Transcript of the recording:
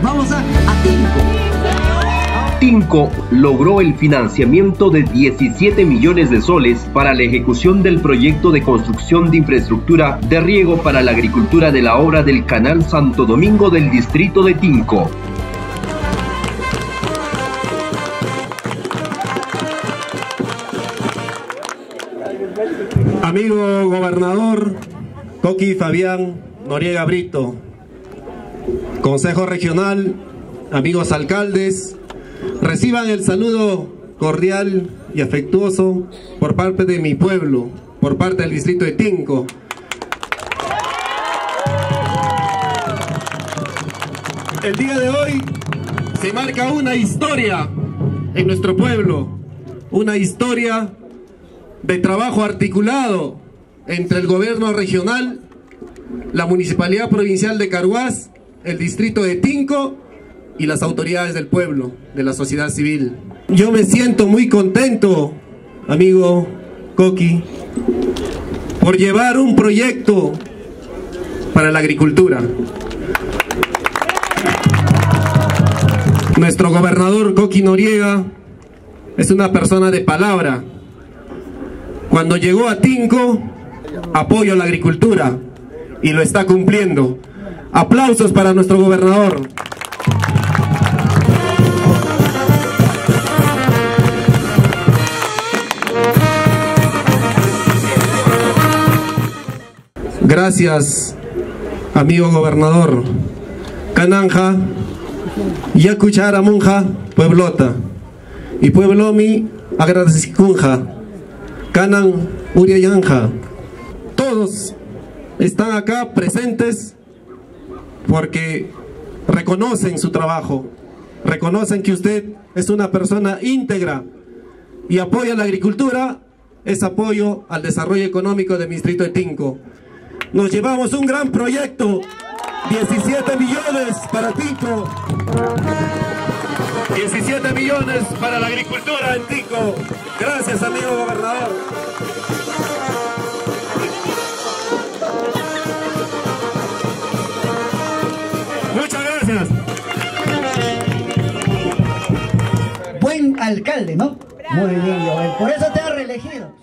Vamos a Tinco. Tinco logró el financiamiento de 17 millones de soles para la ejecución del proyecto de construcción de infraestructura de riego para la agricultura de la obra del Canal Santo Domingo del distrito de Tinco. Amigo gobernador Coqui Fabián Noriega Brito, Consejo Regional, amigos alcaldes, reciban el saludo cordial y afectuoso por parte de mi pueblo, por parte del distrito de Tinco. El día de hoy se marca una historia en nuestro pueblo, una historia de trabajo articulado entre el gobierno regional, la Municipalidad Provincial de Carhuaz, el distrito de Tinco y las autoridades del pueblo, de la sociedad civil. Yo me siento muy contento, amigo Coqui, por llevar un proyecto para la agricultura. Nuestro gobernador Coqui Noriega es una persona de palabra. Cuando llegó a Tinco, apoyo a la agricultura y lo está cumpliendo. Aplausos para nuestro gobernador. Gracias, amigo gobernador. Cananja, Yacuchara Monja, Pueblota. Y Pueblomi, Agradecicunja. Canan Uriayanja. Todos están acá presentes porque reconocen su trabajo, reconocen que usted es una persona íntegra y apoya la agricultura, es apoyo al desarrollo económico del distrito de Tinco. Nos llevamos un gran proyecto, 17 millones para Tinco, 17 millones para la agricultura en Tinco. Gracias, amigo gobernador. Muchas gracias. Buen alcalde, ¿no? Muy bien, Joel. Por eso te has reelegido.